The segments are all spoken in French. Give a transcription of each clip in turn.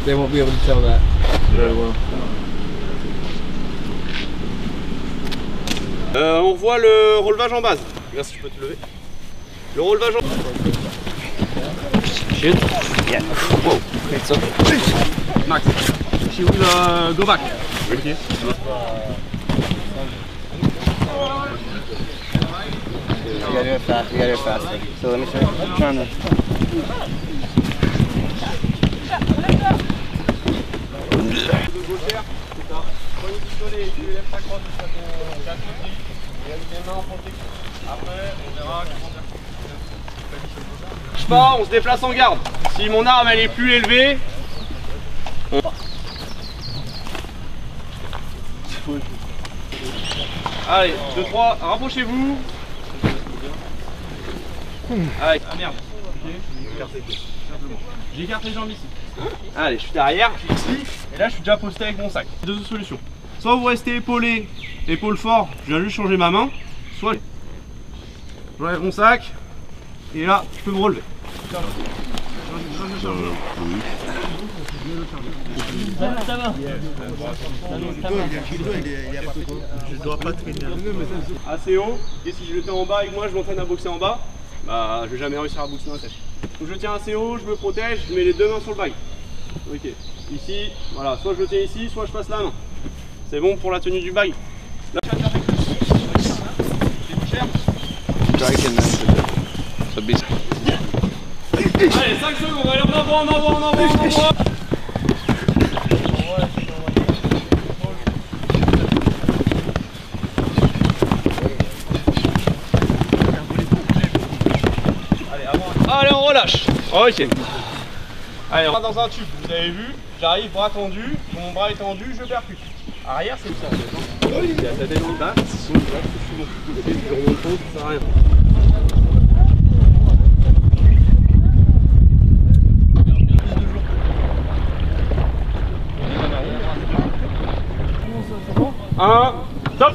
They won't be able to tell that. Very well. On voit le relevage en base. Regarde si je peux te lever. Le relevage en base. Shit. Yeah. Whoa. It's up. Max, she will go back. Okay. You gotta do it fast. You gotta do it faster. So let me show you. I'm trying to. Je pars, on se déplace en garde. Si mon arme elle est plus élevée, allez, 2, 3, rapprochez-vous. Allez, ah merde. J'écarte les jambes ici. Allez, je suis derrière, je suis ici, et là je suis déjà posté avec mon sac. Deux solutions. Soit vous restez épaulé, épaule fort, je viens juste changer ma main, soit j'enlève mon sac, et là je peux me relever. Ça va. Je dois pas traîner. Assez haut, et si je le tiens en bas et que moi je m'entraîne à boxer en bas, bah je vais jamais réussir à boxer dans la tête. Donc je tiens assez haut, je me protège, je mets les deux mains sur le bag. Ok, ici, voilà, soit je le tiens ici, soit je passe la main. C'est bon pour la tenue du bag. Là, je vais faire allez, 5 secondes, allez, en avant, en avant, en avant, en avant. Allez, on relâche. Ok. Allez, on va dans un tube. Vous avez vu, j'arrive bras tendu, mon bras est tendu, je percute. Arrière, c'est ça. Il y a ta tête qui passe. Je remonte trop, ça sert à rien. Un, stop.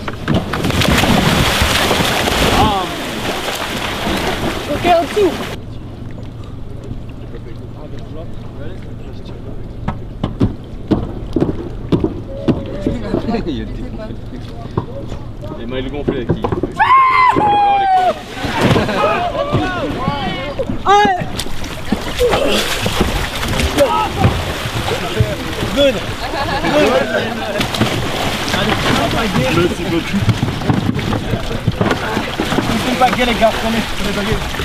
Ok, en dessous. Les mailles gonflées qui. Good. Merci beaucoup. Pas les gars, prenez les baguettes.